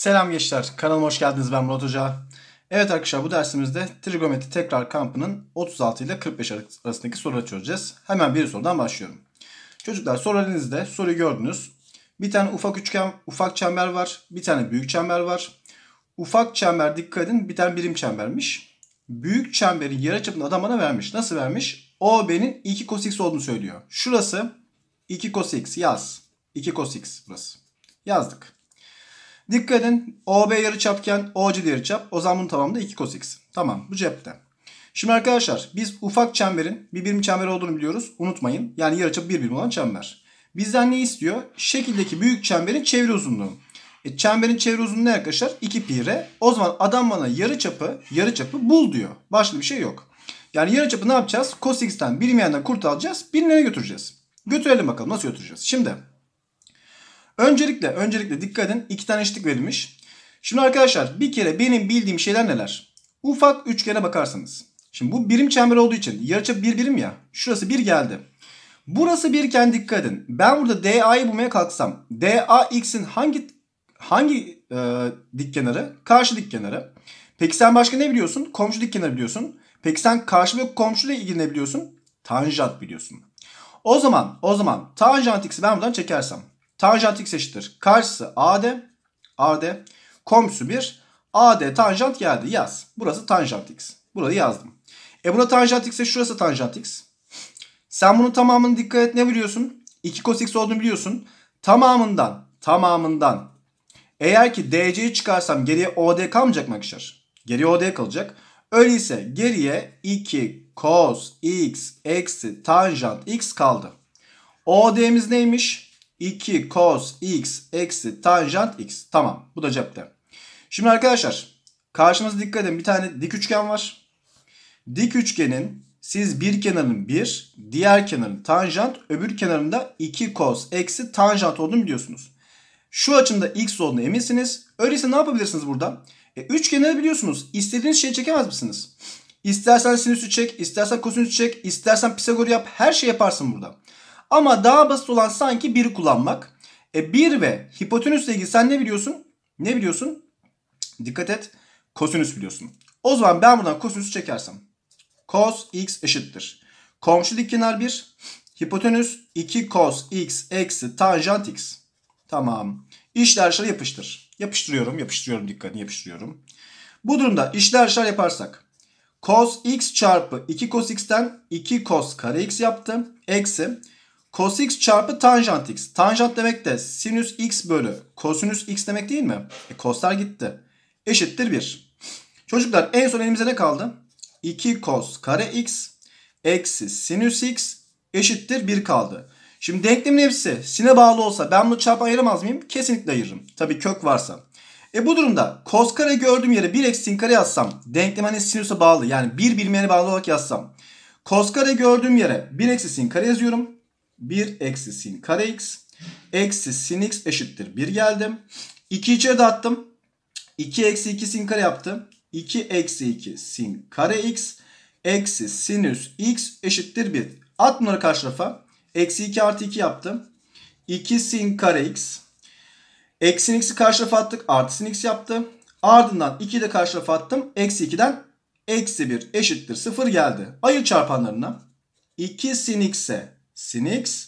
Selam gençler, kanalıma hoş geldiniz. Ben Murat Hoca. Evet arkadaşlar, bu dersimizde trigonometri tekrar kampının 36 ile 45 arasındaki soruları çözeceğiz. Hemen bir sorudan başlıyorum. Çocuklar, soru elinizde, soruyu gördünüz. Bir tane ufak çember var, bir tane büyük çember var. Ufak çember, dikkat edin, bir tane birim çembermiş. Büyük çemberin yarıçapını adam bana vermiş. Nasıl vermiş? OB'nin 2 cos x olduğunu söylüyor. Şurası 2 cos x, yaz. 2 cos x burası. Yazdık. Dikkat edin, OB yarıçapken OC de yarıçap. O zaman bunun tamamı da 2 cos x. Tamam, bu cepte. Şimdi arkadaşlar, biz ufak çemberin bir birim çember olduğunu biliyoruz. Unutmayın. Yani yarıçapı bir birim olan çember. Bizden ne istiyor? Şekildeki büyük çemberin çevre uzunluğu. Çemberin çevre uzunluğu ne arkadaşlar? 2 pi r. O zaman adam bana yarıçapı bul diyor. Başka bir şey yok. Yani yarıçapı ne yapacağız? Cos x'ten bilinmeyenden kurtaracağız. Bilinmeyene götüreceğiz. Götürelim bakalım, nasıl götüreceğiz? Şimdi Öncelikle dikkat edin, 2 tane eşitlik verilmiş. Şimdi arkadaşlar, bir kere benim bildiğim şeyler neler? Ufak üçgene bakarsanız. Şimdi bu birim çember olduğu için yarıçap bir birim ya. Şurası 1 geldi. Burası 1 iken dikkat edin. Ben burada DA'yı bulmaya kalksam. DA x'in hangi dik kenarı? Karşı dik kenarı. Peki sen başka ne biliyorsun? Komşu dik kenarı biliyorsun. Peki sen karşı ve komşuyla ilgili ne biliyorsun? Tanjant biliyorsun. O zaman tanjant x'i ben buradan çekersem. Tanjant x eşittir. Karşısı AD. Komşusu 1. AD tanjant geldi. Yaz. Burası tanjant x. Burayı yazdım. Buna tanjant x ise şurası tanjant x. Sen bunun tamamını dikkat et, ne biliyorsun? 2 cos x olduğunu biliyorsun. Tamamından. Eğer ki DC'yi çıkarsam geriye OD kalmayacak mı arkadaşlar? Geriye OD kalacak. Öyleyse geriye 2 cos x eksi tanjant x kaldı. OD'miz neymiş? 2 cos x eksi tanjant x. Tamam, bu da cepte. Şimdi arkadaşlar, karşımızda dikkat edin, bir tane dik üçgen var. Dik üçgenin siz bir kenarının 1, diğer kenarın tanjant, öbür kenarında 2 cos eksi tanjant olduğunu biliyorsunuz. Şu açında x olduğunu eminsiniz. Öyleyse ne yapabilirsiniz burada? Üçgenleri biliyorsunuz. İstediğiniz şeyi çekemez misiniz? İstersen sinüsü çek, istersen kosinüsü çek, istersen Pisagor yap. Her şey yaparsın burada. Ama daha basit olan sanki 1'i kullanmak. 1 ve hipotenüsle ilgili sen ne biliyorsun? Ne biliyorsun? Dikkat et. Kosinüs biliyorsun. O zaman ben buradan kosinüsü çekersem. Cos x eşittir. Komşu dikkenar 1. Hipotenüs 2 cos x eksi tanjant x. Tamam. İşler dışarı yapıştır. Yapıştırıyorum, dikkatini yapıştırıyorum. Bu durumda işler dışarı yaparsak. Cos x çarpı 2 cos x'ten 2 cos kare x yaptı. Eksi cos x çarpı tanjant x. Tanjant demek de sinüs x bölü kosinüs x demek değil mi? Coslar gitti. Eşittir 1. Çocuklar, en son elimize ne kaldı? 2 cos kare x eksi sinüs x eşittir 1 kaldı. Şimdi denklemin hepsi sine bağlı olsa ben bunu çarpı ayıramaz mıyım? Kesinlikle ayırırım. Tabii kök varsa. Bu durumda cos kare gördüğüm yere 1 eksi sin kare yazsam. Denklem hani sinüse bağlı, yani bir birimine bağlı olarak yazsam. Cos kare gördüğüm yere 1 eksi sin kare yazıyorum. 1 eksi sin kare x eksi sin x eşittir 1 geldim. 2 içeri dağıttım. 2 eksi 2 sin kare yaptım. 2 eksi 2 sin kare x eksi sinüs x eşittir 1. At bunları karşı tarafa. Eksi 2 artı 2 yaptım. 2 sin kare x. Eksi x'i karşı tarafa attık. Artı sin x yaptı. Ardından 2'yi de karşı tarafa attım. Eksi 2'den eksi 1 eşittir 0 geldi. Ayır çarpanlarına. 2 sin x'e sin x.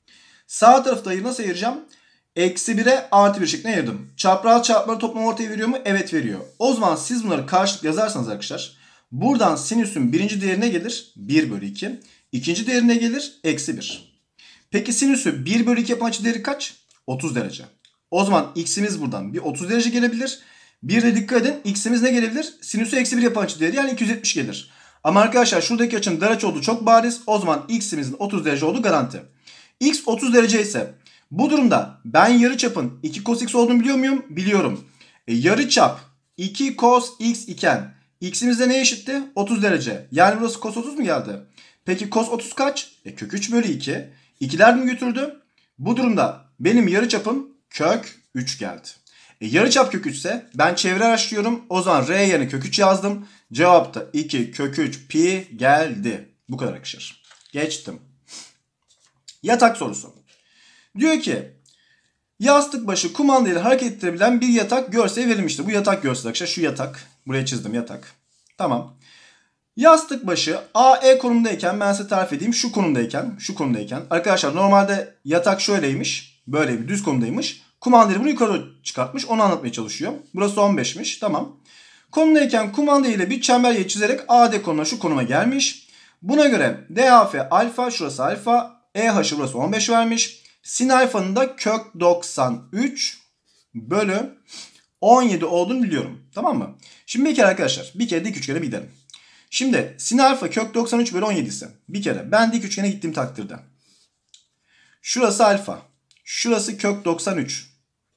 Sağ tarafta nasıl ayıracağım? Eksi 1'e artı 1 şeklinde ayırdım. Çapraz çarpmaları toplam ortaya veriyor mu? Evet, veriyor. O zaman siz bunları karşılık yazarsanız arkadaşlar. Buradan sinüsün birinci değerine gelir 1 bölü 2. İkinci değerine gelir eksi 1. Peki sinüsü 1 bölü 2 yapan açı değeri kaç? 30 derece. O zaman x'imiz buradan bir 30 derece gelebilir. Bir de dikkat edin, x'imiz ne gelebilir? Sinüsü eksi 1 yapan açı değeri, yani 270 gelir. Ama arkadaşlar şuradaki açının dar açı olduğu çok bariz. O zaman x'imizin 30 derece olduğu garanti. X 30 derece ise bu durumda ben yarıçapın 2 cos x olduğunu biliyor muyum? Biliyorum. Yarıçap 2 cos x iken x'imiz de neye eşitti? 30 derece. Yani burası cos 30 mu geldi? Peki cos 30 kaç? Kök 3 bölü 2. 2'ler mi götürdü? Bu durumda benim yarıçapım kök 3 geldi. Yarıçap kök 3 ise ben çevre araştırıyorum. O zaman r yerine kök 3 yazdım. Cevapta 2 kök 3 pi geldi. Bu kadar arkadaşlar. Geçtim. Yatak sorusu. Diyor ki Yastık başı kumandayla hareket ettirebilen bir yatak görseli verilmiştir. Bu yatak görseli arkadaşlar. Şu yatak. Buraya çizdim yatak. Tamam. Yastık başı AE konumdayken, ben size tarif edeyim, şu konumdayken. Arkadaşlar normalde yatak şöyleymiş. Böyle bir düz konumdaymış. Kumandayla bunu yukarı çıkartmış. Onu anlatmaya çalışıyor. Burası 15'miş. Tamam. Konumdayken kumanda ile bir çember yayı çizerek AD konumuna, şu konuma gelmiş. Buna göre DHF alfa, şurası alfa. EH'ı burası 15 vermiş. Sin alfanın da kök 93 bölü 17 olduğunu biliyorum. Tamam mı? Şimdi bir kere arkadaşlar, bir kere dik üçgene bir gidelim. Şimdi sin alfa kök 93 bölü 17 ise bir kere ben dik üçgene gittiğim takdirde şurası alfa, şurası kök 93,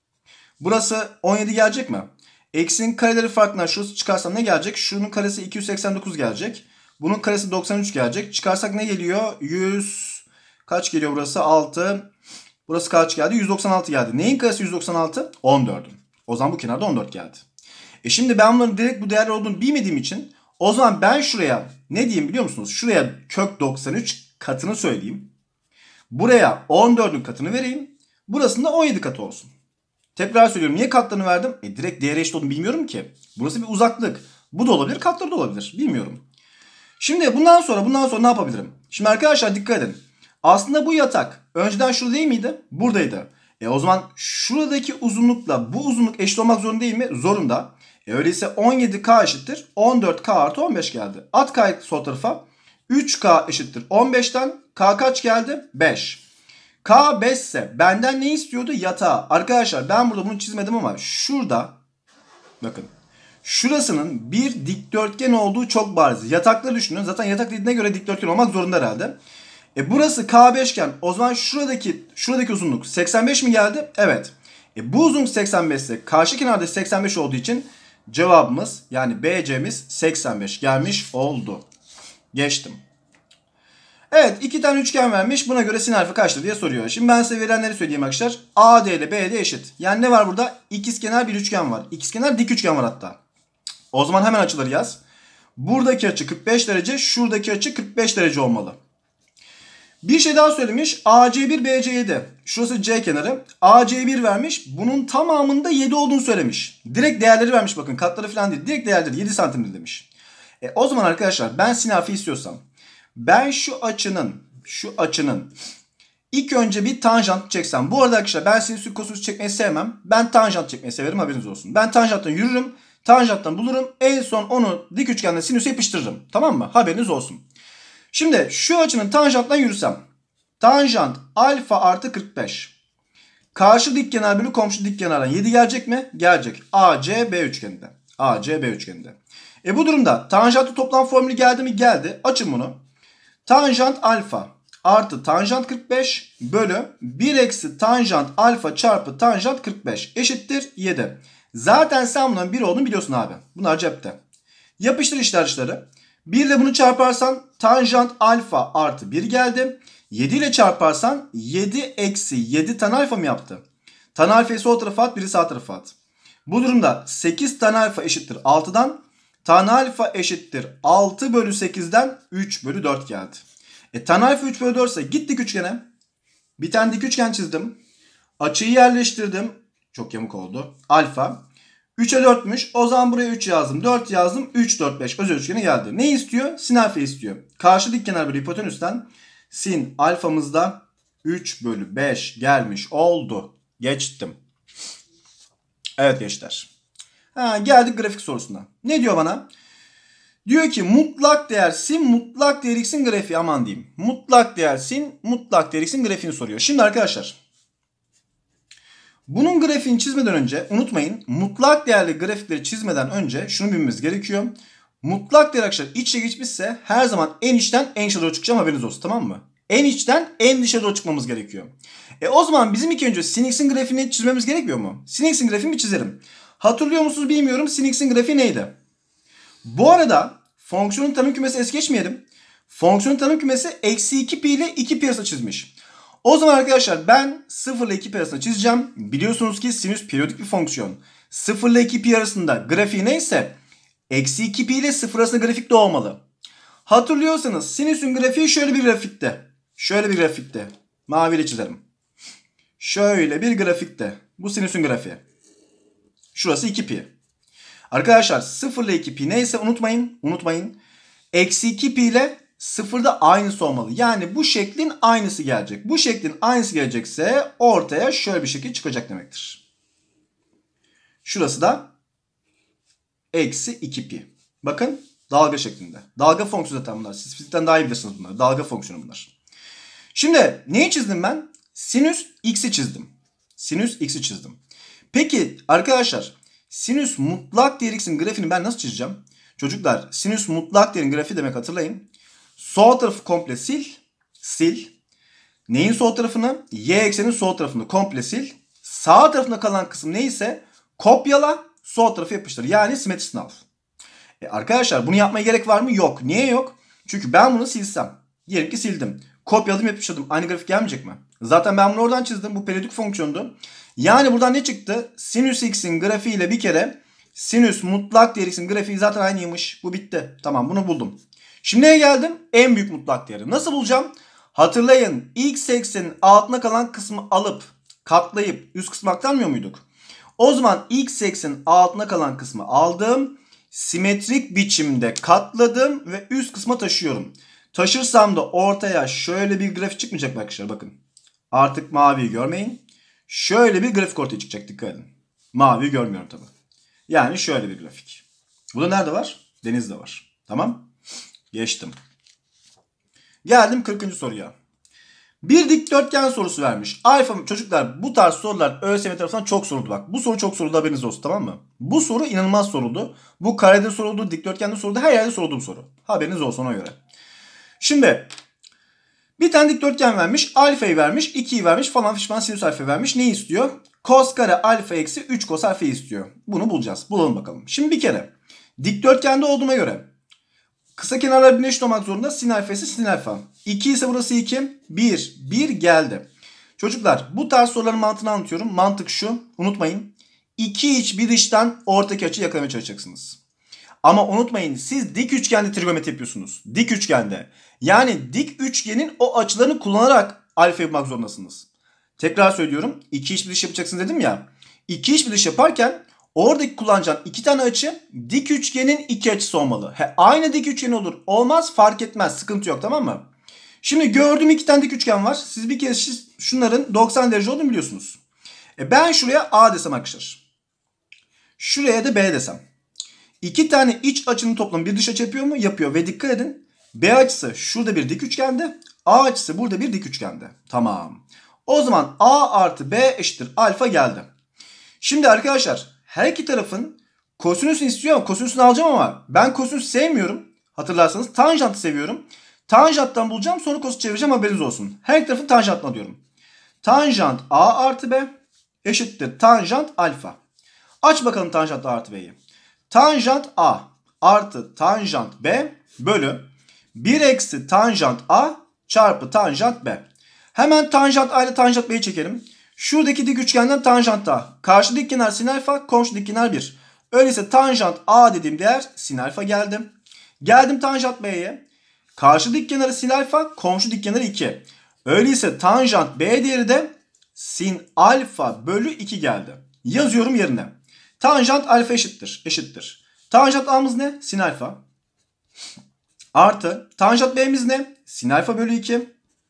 burası 17 gelecek mi? Eksinin kareleri farkından şurası çıkarsam ne gelecek? Şunun karesi 289 gelecek. Bunun karesi 93 gelecek. Çıkarsak ne geliyor? 100 kaç geliyor burası? 6. Burası kaç geldi? 196 geldi. Neyin karesi 196? 14'ün. O zaman bu kenarda 14 geldi. Şimdi ben bunların direkt bu değerler olduğunu bilmediğim için o zaman ben şuraya ne diyeyim biliyor musunuz? Şuraya kök 93 katını söyleyeyim. Buraya 14'ün katını vereyim. Burasında 17 katı olsun. Tekrar söylüyorum. Niye katlarını verdim? Direkt değere eşit olduğunu bilmiyorum ki. Burası bir uzaklık. Bu da olabilir, katları da olabilir. Bilmiyorum. Şimdi bundan sonra ne yapabilirim? Şimdi arkadaşlar dikkat edin. Aslında bu yatak önceden şurada değil miydi? Buradaydı. O zaman şuradaki uzunlukla bu uzunluk eşit olmak zorunda değil mi? Zorunda. Öyleyse 17K eşittir 14K artı 15 geldi. At K'yı sol tarafa. 3K eşittir 15'ten. K kaç geldi? 5. K 5 ise benden ne istiyordu? Yatağı. Arkadaşlar ben burada bunu çizmedim ama şurada bakın. Şurasının bir dikdörtgen olduğu çok bariz. Yatakları düşünün. Zaten yatak dediğine göre dikdörtgen olmak zorunda herhalde. Burası K5 iken o zaman şuradaki uzunluk 85 mi geldi? Evet. Bu uzunluk 85 ise karşı kenarda 85 olduğu için cevabımız yani BC'miz 85 gelmiş oldu. Geçtim. Evet, iki tane üçgen vermiş. Buna göre sin alfa kaçtır diye soruyor. Şimdi ben size verilenleri söyleyeyim arkadaşlar. AD ile BD eşit. Yani ne var burada? İkizkenar bir üçgen var. İkizkenar dik üçgen var hatta. O zaman hemen açıları yaz. Buradaki açı 45 derece, şuradaki açı 45 derece olmalı. Bir şey daha söylemiş. AC1 BC7. Şurası C kenarı. AC1 vermiş. Bunun tamamında 7 olduğunu söylemiş. Direkt değerleri vermiş bakın. Katları falan değil. Direkt değerleri 7 santimdir demiş. O zaman arkadaşlar ben sin alfa istiyorsam ben şu açının ilk önce bir tanjant çeksem. Bu arada arkadaşlar ben sinüs kosinüs çekmeyi sevmem. Ben tanjant çekmeyi severim, haberiniz olsun. Ben tanjanttan yürürüm. Tanjanttan bulurum. En son onu dik üçgende sinüse yapıştırırım. Tamam mı? Haberiniz olsun. Şimdi şu açının tanjanttan yürüsem. Tanjant alfa artı 45. Karşı dik kenar bölü komşu dik kenardan 7 gelecek mi? Gelecek. ACB üçgeninde. ACB üçgeninde. Bu durumda tanjantlı toplam formülü geldi mi? Geldi. Açın bunu. Tanjant alfa artı tanjant 45 bölü 1 eksi tanjant alfa çarpı tanjant 45 eşittir 7. Zaten sen bunun 1 olduğunu biliyorsun abi. Bunlar cepte. Yapıştır içler dışları. 1 ile bunu çarparsan tanjant alfa artı 1 geldi. 7 ile çarparsan 7 eksi 7 tan alfa mı yaptı? Tan alfayı sol tarafa at, biri sağ tarafa at. Bu durumda 8 tan alfa eşittir 6'dan. Tan alfa eşittir 6 bölü 8'den 3 bölü 4 geldi. Tan alfa 3 bölü 4 ise gittik üçgene. Bir tane dik üçgen çizdim. Açıyı yerleştirdim. Çok yamuk oldu. Alfa. 3'e 4'müş. O zaman buraya 3 yazdım. 4 yazdım. 3, 4, 5. Özel üçgene geldi. Ne istiyor? Sin alfa istiyor. Karşı dik kenar bölü hipotenüsten sin alfamızda 3 bölü 5 gelmiş oldu. Geçtim. Evet gençler. Geldik grafik sorusuna. Ne diyor bana? Diyor ki mutlak değer sin mutlak değer x'in grafiği, aman diyeyim. Mutlak değer sin mutlak değer x'in grafiğini soruyor. Şimdi arkadaşlar bunun grafiğini çizmeden önce unutmayın, mutlak değerli grafikleri çizmeden önce şunu bilmemiz gerekiyor. Mutlak değer arkadaşlar iç içe geçmişse her zaman en içten en dışa doğru çıkacağım, haberiniz olsun, tamam mı? En içten en dışa doğru çıkmamız gerekiyor. O zaman bizim ilk önce sin x'in grafiğini çizmemiz gerekmiyor mu? Sin x'in grafiğini bir çizelim. Hatırlıyor musunuz bilmiyorum, sin x'in grafiği neydi? Bu arada fonksiyonun tanım kümesi es geçmeyelim. Fonksiyonun tanım kümesi eksi 2 pi ile 2 pi arasında çizmiş. O zaman arkadaşlar ben 0 ile 2 pi arasında çizeceğim. Biliyorsunuz ki sinüs periyodik bir fonksiyon. 0 ile 2 pi arasında grafiği neyse eksi 2 pi ile 0 arasında grafik de olmalı. Hatırlıyorsanız sinüsün grafiği şöyle bir grafikte. Şöyle bir grafikte. Maviyle çizelim. şöyle bir grafikte. Bu sinüsün grafiği. Şurası 2 pi. Arkadaşlar 0 ile 2 pi neyse unutmayın. Eksi 2 pi ile 0 da aynısı olmalı. Yani bu şeklin aynısı gelecek. Bu şeklin aynısı gelecekse ortaya şöyle bir şekil çıkacak demektir. Şurası da eksi 2 pi. Bakın dalga şeklinde. Dalga fonksiyonu zaten bunlar. Siz fizikten daha iyi bilirsiniz bunları. Dalga fonksiyonu bunlar. Şimdi neyi çizdim ben? Sinüs x'i çizdim. Sinüs x'i çizdim. Peki arkadaşlar sinüs mutlak değer x'in grafiğini ben nasıl çizeceğim? Çocuklar sinüs mutlak değerin grafiği demek hatırlayın. Sol tarafı komple sil. Neyin sol tarafını? Y eksenin sol tarafını komple sil. Sağ tarafında kalan kısım neyse kopyala, sol tarafı yapıştır. Yani simetrisini al. Arkadaşlar bunu yapmaya gerek var mı? Yok. Niye yok? Çünkü ben bunu silsem. Diyelim ki sildim. Kopyaladım yapıştırdım. Aynı grafik gelmeyecek mi? Zaten ben bunu oradan çizdim. Bu periyodik fonksiyondu. Yani buradan ne çıktı? Sinüs x'in grafiğiyle bir kere sinüs mutlak değer x'in grafiği zaten aynıymış. Bu bitti. Tamam bunu buldum. Şimdi neye geldim? En büyük mutlak değeri. Nasıl bulacağım? Hatırlayın x eksenin altına kalan kısmı alıp katlayıp üst kısmı aktarmıyor muyduk? O zaman x eksenin altına kalan kısmı aldım. Simetrik biçimde katladım ve üst kısma taşıyorum. Taşırsam da ortaya şöyle bir grafik çıkmayacak arkadaşlar bakın. Artık maviyi görmeyin. Şöyle bir grafik ortaya çıkacak, dikkat edin. Maviyi görmüyorum tabi. Yani şöyle bir grafik. Bu da nerede var? Denizde var. Tamam. Geçtim. Geldim 40. soruya. Bir dikdörtgen sorusu vermiş. Alfa çocuklar bu tarz sorular ÖSYM tarafından çok soruldu bak. Bu soru çok soruldu, haberiniz olsun, tamam mı? Bu soru inanılmaz soruldu. Bu karede soruldu, dikdörtgende soruldu, her yerde soruldu bu soru. Haberiniz olsun ona göre. Şimdi bir tane dikdörtgen vermiş, alfayı vermiş, 2'yi vermiş falan fişman sinüs alfa vermiş. Ne istiyor? Kos kare alfa eksi 3 kos alfayı istiyor. Bunu bulacağız. Bulalım bakalım. Şimdi bir kere dikdörtgende olduğuna göre kısa kenarlar birleşik olmak zorunda. Sin alfa ise sin alfa. 2 ise burası 2. 1 geldi. Çocuklar bu tarz soruların mantığını anlatıyorum. Mantık şu. Unutmayın. 2 iç bir dıştan ortadaki açıyı yakalamaya çalışacaksınız. Ama unutmayın siz dik üçgende trigonometri yapıyorsunuz. Dik üçgende. Yani dik üçgenin o açılarını kullanarak alfa yapmak zorundasınız. Tekrar söylüyorum. 2 iç bir dış yapacaksınız dedim ya. 2 iç bir dış yaparken oradaki kullanacağın 2 tane açı dik üçgenin 2 açısı olmalı. Aynı dik üçgen olur. Olmaz fark etmez. Sıkıntı yok, tamam mı? Şimdi gördüğüm 2 tane dik üçgen var. Siz bir kez şunların 90 derece olduğunu biliyorsunuz. Ben şuraya A desem arkadaşlar. Şuraya da B desem. 2 tane iç açının toplamı bir dış açı yapıyor mu? Yapıyor. Ve dikkat edin. B açısı şurada bir dik üçgende. A açısı burada bir dik üçgende. Tamam. O zaman A artı B eşittir alfa geldi. Şimdi arkadaşlar her iki tarafın kosinüsünü istiyor ama kosinüsünü alacağım ama ben kosinüs sevmiyorum. Hatırlarsanız tanjantı seviyorum. Tanjanttan bulacağım, sonra kosinüs çevireceğim, haberiniz olsun. Her iki tarafın tanjantını alıyorum. Tanjant A artı B eşittir tanjant alfa. Aç bakalım tanjant A artı B'yi. Tanjant A artı tanjant B bölü 1 eksi tanjant A çarpı tanjant B. Hemen tanjant A ile tanjant B'yi çekelim. Şuradaki dik üçgenden tanjant A. Karşı dik kenar sin alfa, komşu dik kenar 1. Öyleyse tanjant A dediğim değer sin alfa geldi. Geldim tanjant B'ye. Karşı dik kenarı sin alfa, komşu dik kenarı 2. Öyleyse tanjant B değeri de sin alfa bölü 2 geldi. Yazıyorum yerine. Tanjant alfa eşittir. Tanjant A'mız ne? Sin alfa. Artı tanjant B'miz ne? Sin alfa bölü 2.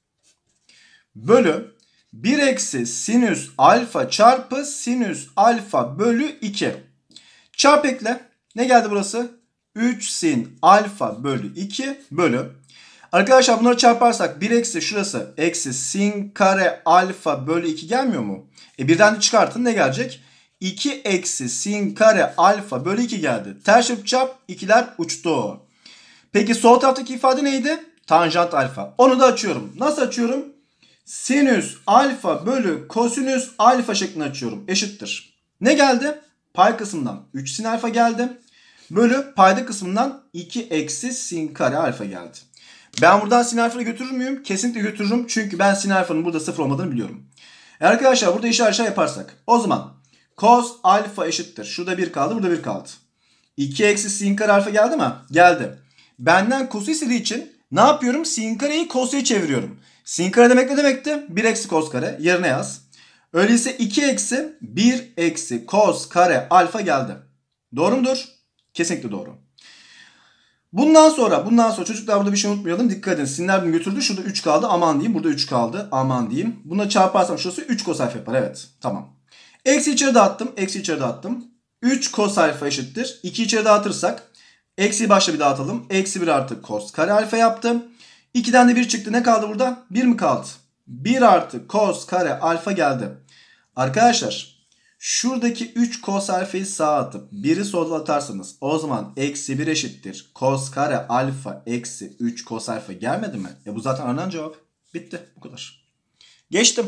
Bölü 1 eksi sinüs alfa çarpı sinüs alfa bölü 2. Çarp ekle. Ne geldi burası? 3 sin alfa bölü 2 bölü. Arkadaşlar bunları çarparsak 1 eksi şurası eksi sin kare alfa bölü 2 gelmiyor mu? Birden de çıkartın, ne gelecek? 2 eksi sin kare alfa bölü 2 geldi. Ters çarpı çarp, ikiler uçtu. Peki sol taraftaki ifade neydi? Tanjant alfa. Onu da açıyorum. Nasıl açıyorum? Sinüs alfa bölü kosinüs alfa şeklinde açıyorum. Eşittir. Ne geldi? Pay kısmından 3 sin alfa geldi. Bölü payda kısmından 2 eksi sin kare alfa geldi. Ben buradan sin alfa'yı götürür müyüm? Kesinlikle götürürüm. Çünkü ben sin alfa'nın burada 0 olmadığını biliyorum. Arkadaşlar burada işler aşağı yaparsak. O zaman cos alfa eşittir. Şurada 1 kaldı, burada 1 kaldı. 2 eksi sin kare alfa geldi mi? Geldi. Benden cos'u istediği için ne yapıyorum? Sin kareyi cos'a çeviriyorum. Sin kare demek ne demekti? 1 eksi cos kare. Yerine yaz. Öyleyse 2 eksi 1 eksi cos kare alfa geldi. Doğru mudur? Kesinlikle doğru. Bundan sonra çocuklar burada bir şey unutmayalım. Dikkat edin. Sinirler bunu götürdü. Şurada 3 kaldı. Aman diyeyim. Burada 3 kaldı. Aman diyeyim. Buna çarparsam şurası 3 cos alfa yapar. Evet. Tamam. Eksi içeri dağıttım. Eksi içeri dağıttım. 3 cos alfa eşittir. 2 içeri dağıtırsak eksiyi başla bir dağıtalım. Eksi 1 artı cos kare alfa yaptım. 2'den de 1 çıktı. Ne kaldı burada? 1 mi kaldı? 1 artı cos kare alfa geldi. Arkadaşlar şuradaki 3 cos alfayı sağa atıp 1'i sola atarsanız o zaman eksi 1 eşittir cos kare alfa eksi 3 cos alfa gelmedi mi? Bu zaten aranan cevap. Bitti. Bu kadar. Geçtim.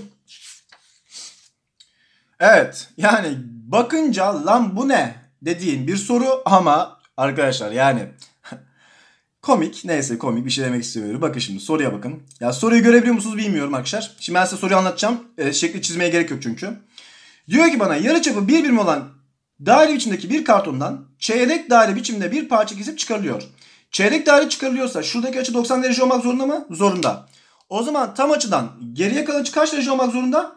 Evet. Yani bakınca lan bu ne dediğin bir soru ama arkadaşlar yani komik. Neyse komik bir şey demek istemiyorum. Bakın şimdi soruya bakın. Ya soruyu görebiliyor musunuz bilmiyorum arkadaşlar. Şimdi ben size soruyu anlatacağım. Şekli çizmeye gerek yok çünkü. Diyor ki bana yarıçapı 1 birim olan daire biçimdeki bir kartondan çeyrek daire biçimde bir parça kesip çıkarılıyor. Çeyrek daire çıkarılıyorsa şuradaki açı 90 derece olmak zorunda mı? Zorunda. O zaman tam açıdan geriye kalan açı kaç derece olmak zorunda?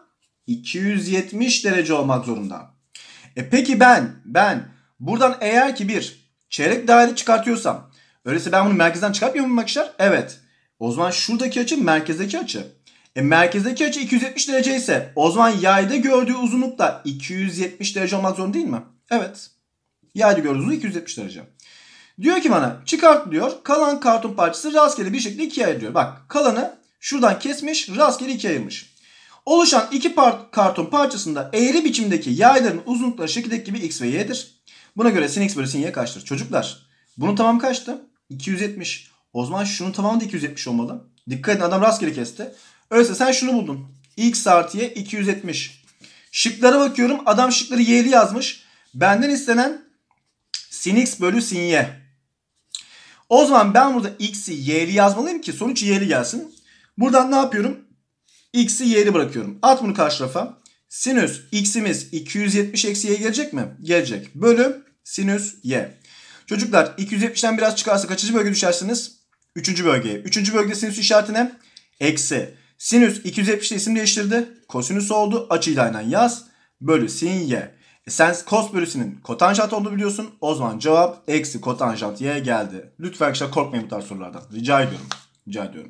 270 derece olmak zorunda. Peki ben buradan eğer ki bir çeyrek daire çıkartıyorsam öyleyse ben bunu merkezden çıkartmıyor muyum arkadaşlar? Evet. O zaman şuradaki açı merkezdeki açı. Merkezdeki açı 270 derece ise o zaman yayda gördüğü uzunluk da 270 derece olmak zorunda değil mi? Evet. Yayda gördüğü uzunluk 270 derece. Diyor ki bana çıkart diyor. Kalan karton parçası rastgele bir şekilde ikiye ayırıyor. Bak kalanı şuradan kesmiş rastgele ikiye ayırmış. Oluşan iki karton parçasında eğri biçimdeki yayların uzunlukları şekildeki gibi x ve y'dir. Buna göre sin x bölü sin y kaçtır? Çocuklar bunun tamamı kaçtı? 270. O zaman şunun tamamı da 270 olmalı. Dikkat edin adam rastgele kesti. Öyleyse sen şunu buldun. X artı y 270. Şıklara bakıyorum. Adam şıkları y'li yazmış. Benden istenen sin x bölü sin y. O zaman ben burada x'i y'li yazmalıyım ki sonuç y'li gelsin. Buradan ne yapıyorum? X'i y'li bırakıyorum. At bunu karşı tarafa. Sinüs x'imiz 270 eksi y gelecek mi? Gelecek. Bölü sinüs y. Çocuklar 270'ten biraz çıkarsa kaçıncı bölge düşersiniz? 3. bölgeye. 3. bölgede sinüs işareti ne? Eksi. Sinüs 270'te isim değiştirdi. Kosinüs oldu. Açıyla aynen yaz. Bölü sin y. Sen kos bölü sinin kotanjant olduğunu biliyorsun. O zaman cevap eksi kotanjant y geldi. Lütfen arkadaşlar korkmayın bu tarz sorulardan. Rica ediyorum. Rica ediyorum.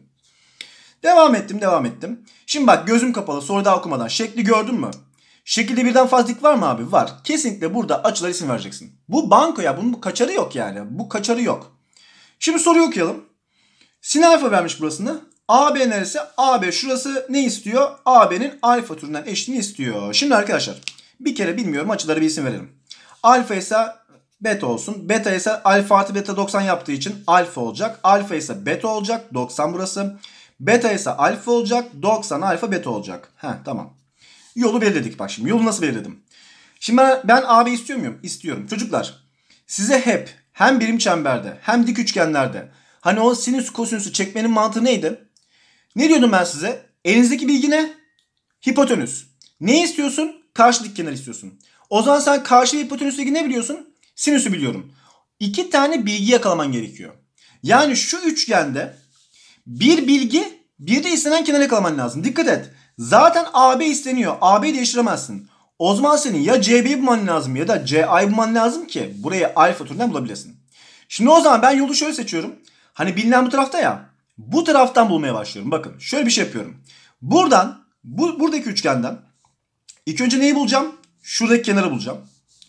Devam ettim. Şimdi bak gözüm kapalı soru daha okumadan. Şekli gördün mü? Şekilde birden fazla dik var mı abi? Var. Kesinlikle burada açılar isim vereceksin. Bu banko ya. Bunun kaçarı yok yani. Bu kaçarı yok. Şimdi soruyu okuyalım. Sin alfa vermiş burasını. AB neresi? AB şurası ne istiyor? AB'nin alfa türünden eşliğini istiyor. Şimdi arkadaşlar bir kere bilmiyorum açıları bir isim verelim. Alfa ise beta olsun. Beta ise alfa artı beta 90 yaptığı için alfa olacak. Alfa ise beta olacak. 90 burası. Beta ise alfa olacak. 90 alfa beta olacak. Tamam. Yolu belirledik bak şimdi. Yolu nasıl belirledim? Şimdi ben AB istiyor muyum? İstiyorum. Çocuklar size hep hem birim çemberde hem dik üçgenlerde hani o sinüs kosinüsü çekmenin mantığı neydi? Ne diyordum ben size? Elinizdeki bilgi ne? Hipotenüs. Ne istiyorsun? Karşı dik kenar istiyorsun. O zaman sen karşı ve hipotenüsle ilgili ne biliyorsun? Sinüsü biliyorum. 2 tane bilgi yakalaman gerekiyor. Yani şu üçgende bir bilgi bir de istenen kenar yakalaman lazım. Dikkat et. Zaten AB isteniyor. AB'yi değiştiremezsin. O zaman senin ya CB'yi bulman lazım ya da CA'yı bulman lazım ki burayı alfa türünden bulabilesin. Şimdi o zaman ben yolu şöyle seçiyorum. Hani bilinen bu tarafta ya. Bu taraftan bulmaya başlıyorum. Bakın şöyle bir şey yapıyorum. Buradan buradaki üçgenden ilk önce neyi bulacağım? Şuradaki kenarı bulacağım.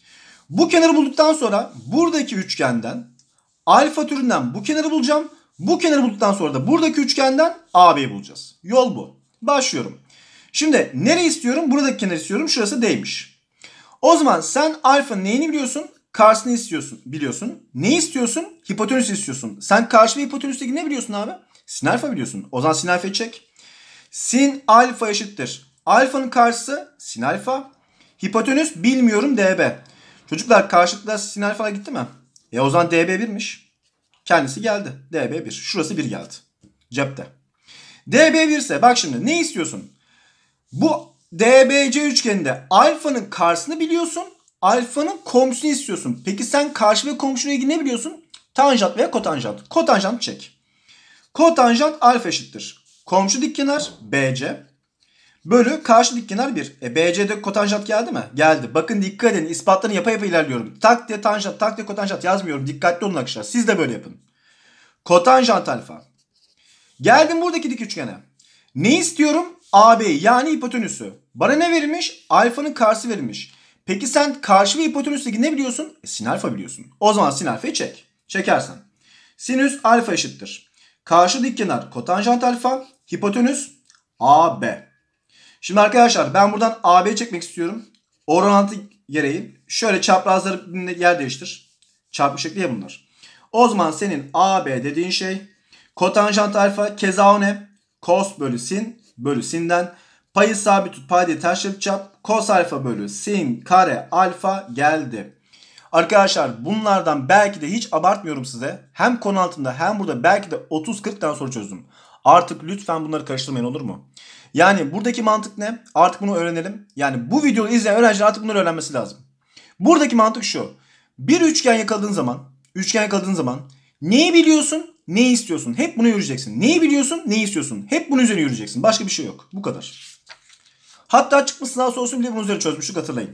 Bu kenarı bulduktan sonra buradaki üçgenden alfa türünden bu kenarı bulacağım. Bu kenarı bulduktan sonra da buradaki üçgenden AB'yi bulacağız. Yol bu. Başlıyorum. Şimdi nereye istiyorum? Buradaki kenarı istiyorum. Şurası D'ymiş. O zaman sen alfanın neyini biliyorsun? Karşısını istiyorsun, biliyorsun. Ne istiyorsun? Hipotenüs istiyorsun. Sen karşı ve hipotenüsteki ne biliyorsun abi? Sin alfa biliyorsun. O zaman sin alfayı çek. Sin alfa eşittir. Alfanın karşısı sin alfa. Hipotenüs bilmiyorum db. Çocuklar karşılıklı sin alfa gitti mi? O zaman db 1'miş. Kendisi geldi. db 1. Şurası 1 geldi. Cepte. db 1 ise bak şimdi ne istiyorsun? Bu dbc üçgeninde alfanın karşısını biliyorsun. Alfanın komşusunu istiyorsun. Peki sen karşı ve komşuyla ilgili ne biliyorsun? Tanjant veya kotanjant. Kotanjant çek. Kotanjant alfa eşittir. Komşu dikkenar BC. Bölü karşı dikkenar 1. BC'de kotanjant geldi mi? Geldi. Bakın dikkat edin. İspatlarını yapa yapa ilerliyorum. Tak diye tanjant, tak diye kotanjant yazmıyorum. Dikkatli olun arkadaşlar. Siz de böyle yapın. Kotanjant alfa. Geldim buradaki dik üçgene. Ne istiyorum? AB'yi yani hipotenüsü. Bana ne verilmiş? Alfanın karşısı verilmiş. Peki sen karşı ve hipotenüsteki ne biliyorsun? Sin alfa biliyorsun. O zaman sin alfayı çek. Çekersen. Sinüs alfa eşittir. Karşı dikkenar kotanjant alfa, hipotenüs AB. Şimdi arkadaşlar ben buradan AB'yi çekmek istiyorum. Orantı gereği şöyle çaprazları yer değiştir. Çarpı şekli ya bunlar. O zaman senin AB dediğin şey kotanjant alfa keza o ne? Cos bölü sin bölü sinden. Payı sabit tut, paydayı ters çarp. Cos alfa bölü sin kare alfa geldi. Arkadaşlar bunlardan belki de hiç abartmıyorum size. Hem konu altında hem burada belki de 30-40 tane soru çözdüm. Artık lütfen bunları karıştırmayın, olur mu? Yani buradaki mantık ne? Artık bunu öğrenelim. Yani bu videoyu izleyen öğrenciler artık bunları öğrenmesi lazım. Buradaki mantık şu. Bir üçgen yakaladığın zaman neyi biliyorsun, neyi istiyorsun? Hep bunu yürüyeceksin. Neyi biliyorsun, neyi istiyorsun? Hep bunun üzerine yürüyeceksin. Başka bir şey yok. Bu kadar. Hatta çıkmış sınav sorusu bile bunun üzerine çözmüştük, hatırlayın.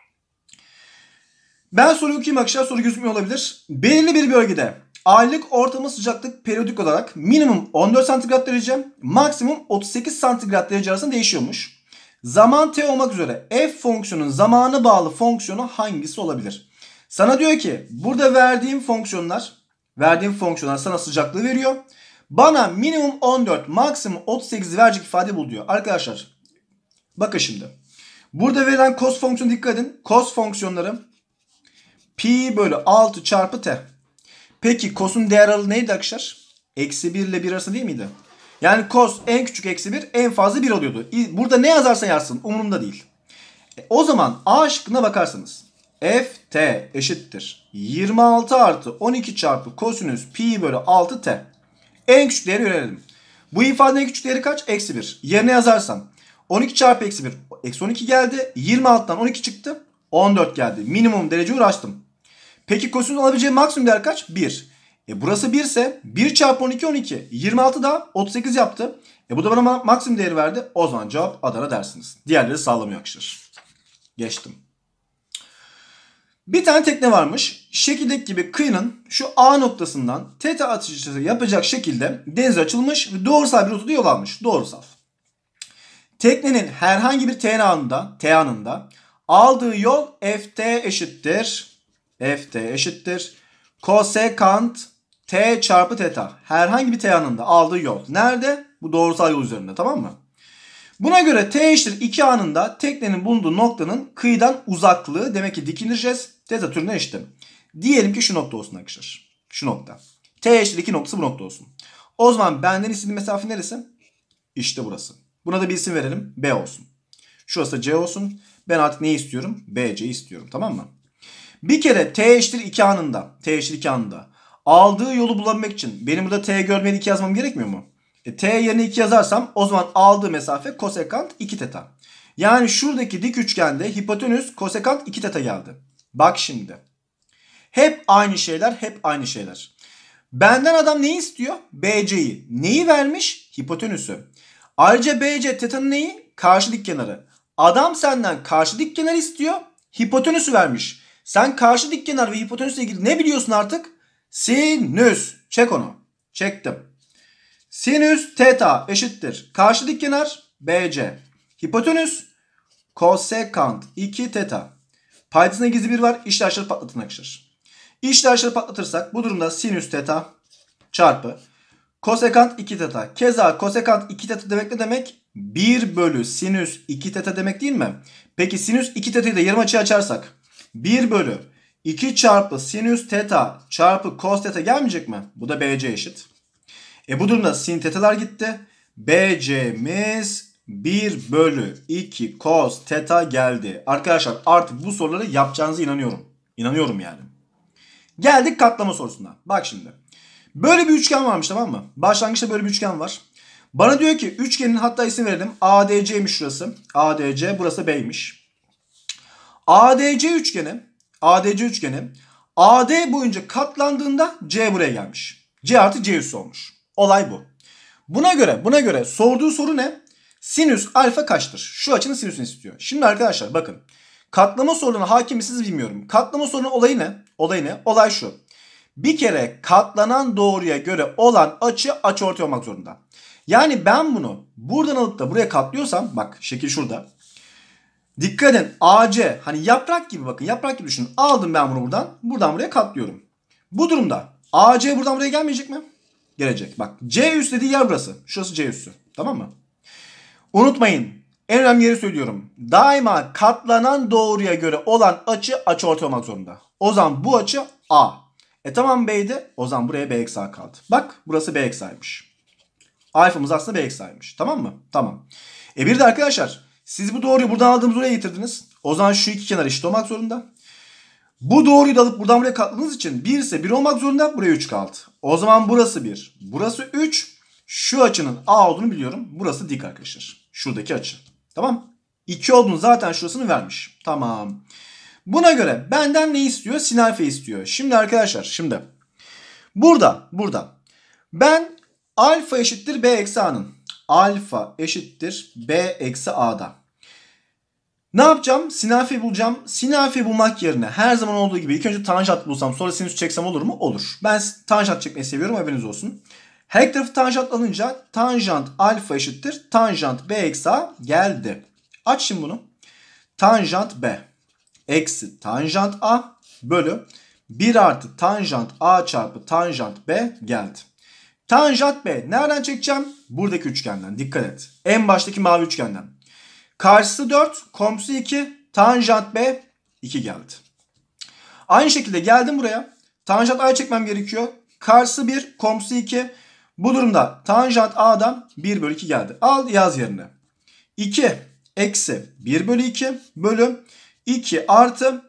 Ben soruyu okuyayım arkadaşlar. Soru gözükmüyor olabilir. Belirli bir bölgede aylık ortalama sıcaklık periyodik olarak minimum 14 santigrat derece, maksimum 38 santigrat derece arasında değişiyormuş. Zaman t olmak üzere f fonksiyonun zamana bağlı fonksiyonu hangisi olabilir? Sana diyor ki burada verdiğim fonksiyonlar sana sıcaklığı veriyor. Bana minimum 14, maksimum 38 verecek ifade bul diyor. Arkadaşlar bakın şimdi. Burada verilen cos fonksiyonu dikkat edin. Cos fonksiyonları pi bölü 6 çarpı t. Peki cos'un değer aralığı neydi arkadaşlar? Eksi 1 ile 1 arası değil miydi? Yani cos en küçük eksi 1, en fazla 1 alıyordu. Burada ne yazarsan yazsın umurumda değil. O zaman A şıkkına bakarsanız ft eşittir 26 artı 12 çarpı kosinüs pi bölü 6 t. En küçük değeri verelim. Bu ifadenin en küçük değeri kaç? Eksi 1. Yerine yazarsam 12 çarpı eksi 1. Eksi 12 geldi. 26'dan 12 çıktı. 14 geldi. Minimum derece uğraştım. Peki kosinüs alabileceği maksimum değer kaç? 1. Burası 1 ise 1 çarpı 12 12. 26 da 38 yaptı. Bu da bana maksimum değeri verdi. O zaman cevap Adana dersiniz. Diğerleri sağlamıyor arkadaşlar. Geçtim. Bir tane tekne varmış. Şekildeki gibi kıyının şu A noktasından teta atışı yapacak şekilde denize açılmış ve doğrusal bir rotada yol almış. Doğrusal. Teknenin herhangi bir t anında aldığı yol ft eşittir kosekant t çarpı teta. Herhangi bir t anında aldığı yol. Nerede? Bu doğrusal yol üzerinde, tamam mı? Buna göre t eşittir 2 anında teknenin bulunduğu noktanın kıyıdan uzaklığı, demek ki dik indireceğiz. Teta türüne eşittir. Diyelim ki şu nokta olsun arkadaşlar. Şu nokta. T eşittir 2 noktası bu nokta olsun. O zaman benden istediğim mesafe neresi? İşte burası. Buna da bir isim verelim. B olsun. Şurası da C olsun. Ben artık neyi istiyorum? BC'yi istiyorum. Tamam mı? Bir kere t eşittir 2 anında aldığı yolu bulabilmek için benim burada t görmeyeli 2 yazmam gerekmiyor mu? T yerine 2 yazarsam o zaman aldığı mesafe kosekant 2 teta. Yani şuradaki dik üçgende hipotenüs kosekant 2 teta geldi. Bak şimdi. Hep aynı şeyler. Benden adam neyi istiyor? BC'yi. Neyi vermiş? Hipotenüsü. Ayrıca BC tetanın neyi? Karşı dik kenarı. Adam senden karşı dik kenar istiyor. Hipotenüsü vermiş. Sen karşı dik kenar ve hipotenüsle ilgili ne biliyorsun artık? Sinüs. Çek onu. Çektim. Sinüs teta eşittir karşı dik kenar BC. Hipotenüs kosekant 2 teta. Paydasında gizli bir var. İşler aşırı patlatın arkadaşlar. İşler aşırı patlatırsak bu durumda sinüs teta çarpı kosekant 2 teta. Keza kosekant 2 teta demek ne demek? 1 bölü sinüs 2 teta demek değil mi? Peki sinüs 2 teta'yı da yarım açıya açarsak 1 bölü 2 çarpı sinüs teta çarpı cos teta gelmeyecek mi? Bu da BC eşit. Bu durumda sin tetalar gitti. BC'miz 1 bölü 2 cos teta geldi. Arkadaşlar artık bu soruları yapacağınıza inanıyorum. İnanıyorum yani. Geldik katlama sorusuna. Bak şimdi. Böyle bir üçgen varmış, tamam mı? Başlangıçta böyle bir üçgen var. Bana diyor ki üçgenin, hatta isim verelim. ADC'ymiş şurası. ADC, burası B'ymiş. ADC üçgeni AD boyunca katlandığında C buraya gelmiş. C artı C üssü olmuş. Olay bu. Buna göre sorduğu soru ne? Sinüs alfa kaçtır? Şu açının sinüsünü istiyor. Şimdi arkadaşlar bakın. Katlama sorularına hakim misiniz bilmiyorum. Katlama sorunun olayı ne? Olay ne? Olay şu. Bir kere katlanan doğruya göre olan açı açıortay olmak zorunda. Yani ben bunu buradan alıp da buraya katlıyorsam, bak şekil şurada. Dikkat edin, AC hani yaprak gibi, bakın yaprak gibi düşünün. Aldım ben bunu buradan buraya katlıyorum. Bu durumda AC buradan buraya gelmeyecek mi? Gelecek. Bak C üssü dediği yer burası. Şurası C üssü. Tamam mı? Unutmayın. En önemli yeri söylüyorum. Daima katlanan doğruya göre olan açı açıortay olmak zorunda. O zaman bu açı A. Tamam B'ydi. O zaman buraya B eksi A kaldı. Bak burası B eksi A'ymış. Alfamız aslında B eksi A'ymış. Tamam mı? Tamam. Bir de arkadaşlar siz bu doğruyu buradan aldığımız buraya getirdiniz. O zaman şu iki kenar eşit olmak zorunda. Bu doğruyu da alıp buradan buraya katladığınız için 1 ise 1 olmak zorunda. Buraya 3 kaldı. O zaman burası 1. Burası 3. Şu açının A olduğunu biliyorum. Burası dik arkadaşlar. Şuradaki açı. Tamam. 2 olduğunu zaten şurasını vermiş. Tamam. Buna göre benden ne istiyor? Sin alfa istiyor. Şimdi arkadaşlar burada ben alfa eşittir B eksi A'nın. Alfa eşittir B eksi A'da. Ne yapacağım? Sin alfayı bulacağım. Sin alfayı bulmak yerine her zaman olduğu gibi ilk önce tanjant bulsam sonra sinüs çeksem olur mu? Olur. Ben tanjant çekmeyi seviyorum, haberiniz olsun. Her iki tarafı tanjant alınca tanjant alfa eşittir tanjant B eksi A geldi. Aç şimdi bunu. Tanjant B eksi tanjant A bölü 1 artı tanjant A çarpı tanjant B geldi. Tanjant B nereden çekeceğim? Buradaki üçgenden. Dikkat et. En baştaki mavi üçgenden. Karşısı 4, komşusu 2, tanjant B 2 geldi. Aynı şekilde geldim buraya. Tanjant A'yı çekmem gerekiyor. Karşısı 1, komşusu 2. Bu durumda tanjant A'dan 1 bölü 2 geldi. Al yaz yerine. 2 eksi 1 bölü 2 bölü 2 artı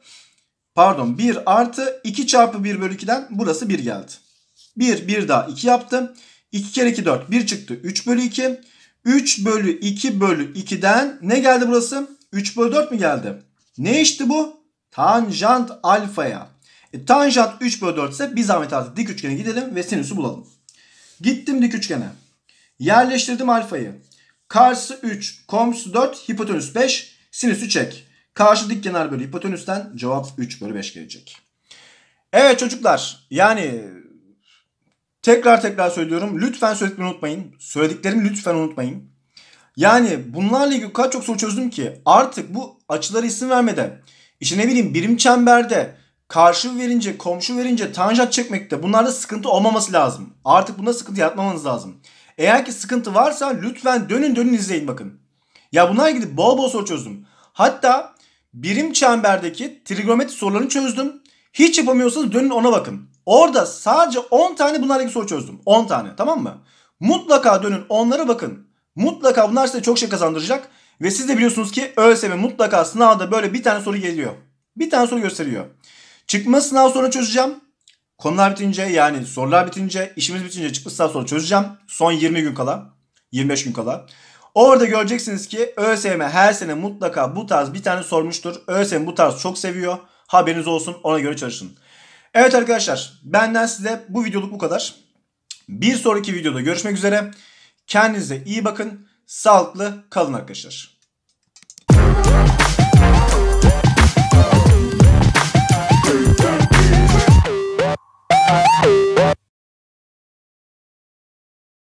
1 artı 2 çarpı 1 bölü 2'den burası 1 geldi. 1 daha 2 yaptı. 2 kere 2 4. 1 çıktı. 3 bölü 2. 3 bölü 2 bölü 2'den ne geldi burası? 3 bölü 4 mü geldi? Ne eşitti bu? Tanjant alfaya. Tanjant 3 bölü 4 ise bir zahmet artık dik üçgene gidelim ve sinüsü bulalım. Gittim dik üçgene. Yerleştirdim alfayı. Karşısı 3, komşusu 4, hipotenüs 5. Sinüsü çek. Karşı dik kenar bölü hipotenüsten cevap 3 bölü 5 gelecek. Evet çocuklar, yani tekrar söylüyorum. Lütfen söylediklerimi unutmayın. Söylediklerimi lütfen unutmayın. Yani bunlarla ilgili kadar çok soru çözdüm ki artık bu açıları isim vermede, işte ne bileyim birim çemberde, karşı verince, komşu verince tanjant çekmekte bunlarda sıkıntı olmaması lazım. Artık bunda sıkıntı yaratmamanız lazım. Eğer ki sıkıntı varsa lütfen dönün izleyin bakın. Ya bunlarla ilgili bol soru çözdüm. Hatta birim çemberdeki trigonometri sorularını çözdüm. Hiç yapamıyorsanız dönün ona bakın. Orada sadece 10 tane bunlarla ilgili soru çözdüm. 10 tane, tamam mı? Mutlaka dönün onlara bakın. Mutlaka bunlar size çok şey kazandıracak. Ve siz de biliyorsunuz ki ÖSYM mutlaka sınavda böyle bir tane soru geliyor. Bir tane soru gösteriyor. Çıkma sınav sonra çözeceğim. Konular bitince, yani sorular bitince, işimiz bitince çıkma sınav sonra çözeceğim. Son 20 gün kala. 25 gün kala. Orada göreceksiniz ki ÖSYM her sene mutlaka bu tarz bir tane sormuştur. ÖSYM bu tarz çok seviyor. Haberiniz olsun, ona göre çalışın. Evet arkadaşlar, benden size bu videoluk bu kadar. Bir sonraki videoda görüşmek üzere. Kendinize iyi bakın. Sağlıklı kalın arkadaşlar.